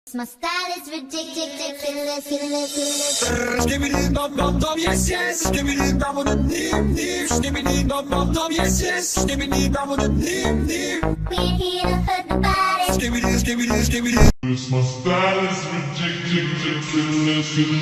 My style is ridiculous. Skibbidi dum dum dum, yes yes. Skibbidi dum dum dim dim. Skibbidi dum dum dum, yes yes. Skibbidi dum dum dim dim. We're here to hurt nobody. Skibbidi skibbidi skibbidi. My style is ridiculous.